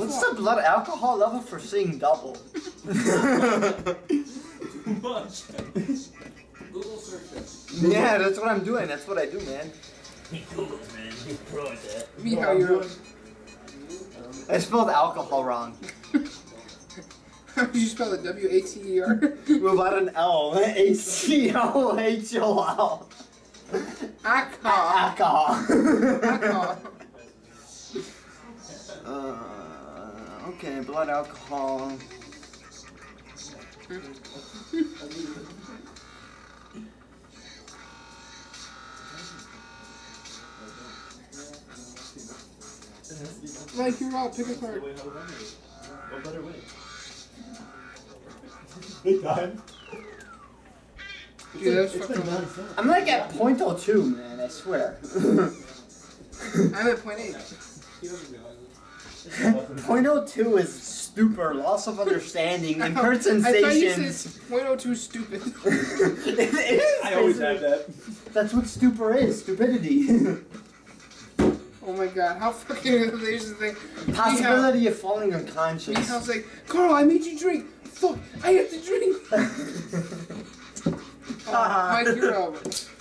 What's the blood alcohol level for seeing double? Too much. Google search it. Yeah, that's what I'm doing. That's what I do, man. Google, man. You pro at that. Me, how you're. I spelled alcohol wrong. How did you spell it? W-A-T-E-R? Without an L. A-C-O-H-O-L. Alcohol. Alcohol. Alcohol. Okay, blood alcohol. Like, you're out. Pick a card. What better way? Big time. Dude, that's It's been fucking. non-stop. I'm like at .02, man, I swear. I'm at .8. He doesn't realize it. .02 is stupor, loss of understanding, impaired I thought you sensations. said .02 stupid. It is. I always have that. That's what stupor is, stupidity. Oh my god, how fucking is the thing? Possibility of falling unconscious. Michal's like, Carl, I made you drink. Fuck, I have to drink. Mike, you're over.